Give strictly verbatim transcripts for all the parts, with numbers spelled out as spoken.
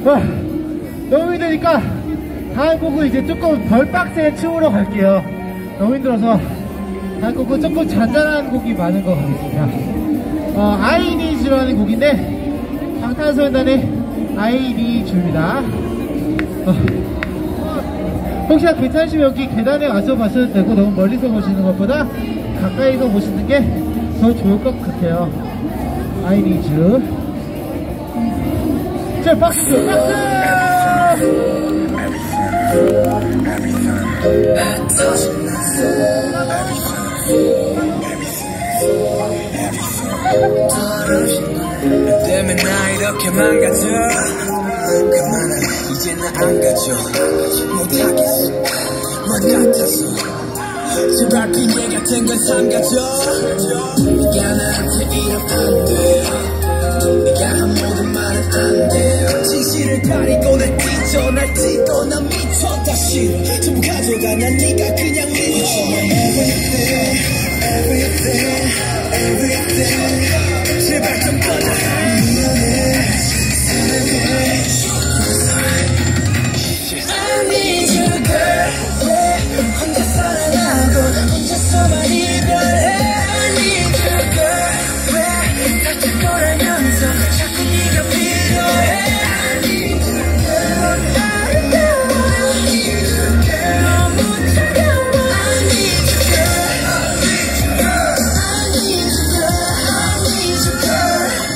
와, 너무 힘드니까 다음 곡은 이제 조금 덜 빡센 춤으로 갈게요. 너무 힘들어서 다음 곡은 조금 잔잔한 곡이 많은 것 같습니다. 어, I Need You라는 곡인데 방탄소년단의 I Need You입니다. 어, 혹시나 괜찮으시면 여기 계단에 와서 봐셔도 되고 너무 멀리서 보시는 것보다 가까이서 보시는 게 더 좋을 것 같아요. I Need You. 자, 박수! 박수! 너 때문에 나 이렇게 망가져. 그만해 이제 나 안 가져. 못하겠어 뭐 같아서 제발 그녀 같은 건 삼가져. 네가 나한테 이러면 안 돼. 네가 한 모든 말은 안 돼. 진실을 가리고 날 잊어. 날 찢어 난 미쳐 다 싫어. 전부 가져가 난 네가 그냥 미쳐. Everything Everything Everything 제발 좀 꺼져. 미안해 사랑해. I need you girl. 혼자 사랑하고 혼자서만 이별해. I need you girl. 왜 같은 걸 알면서 자꾸 네가 필요해. I need you girl. 아름다워 I need you girl. 너무 차가워 I need you girl. I need you girl. I need you girl. I need you girl.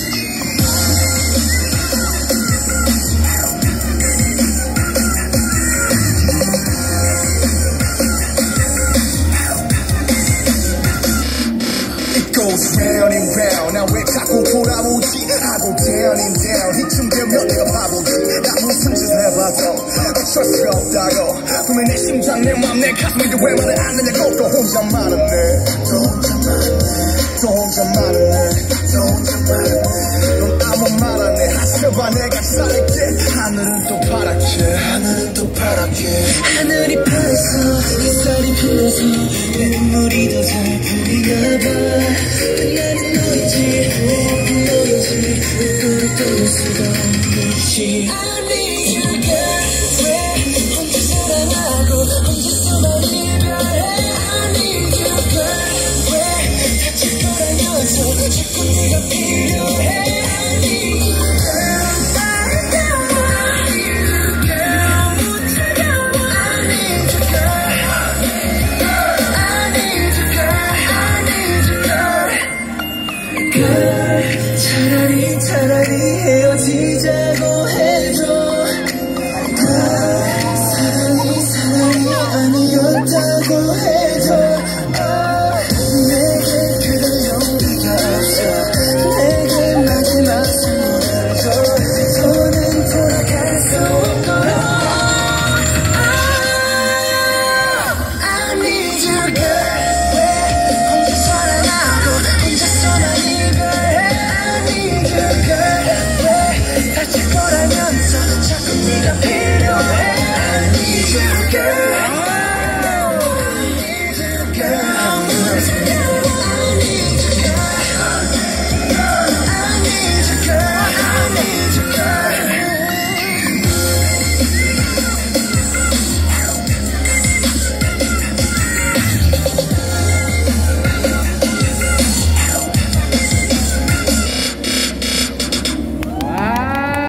Goes round and round. 나 왜 자꾸 돌아오지? I go down and down. 이쯤 되면 내가 바보지. 나 무슨 짓을 해봐도 어쩔 수가 없다고. 분명 내 심장 내 맘 내 가슴인데 왜 말을 안 하냐고. 또 혼자 말하네. 또 혼자 말하네. 또 혼자 말하네. 또 혼자 말하네. 넌 아무 말 안 해. 하셔봐 내가 잘할게. 하늘은 또 파랗게. 하늘은 또 파랗게. 하늘이 파래서 햇살이 피어서 내 눈물이 더 잘 보이나 봐. 나는 너인지 너인지 왜 떠올 수가 없는지. I need you girl. 왜 혼자 사랑하고 혼자서만 이별해. I need you girl. 왜 다칠 거라면서 자꾸 네가 필요해. I need you girl. 아름다워 I need you girl. 너무 차가워 I need you girl. I need you girl. I need you girl. girl. 차라리 차라리 헤어지자.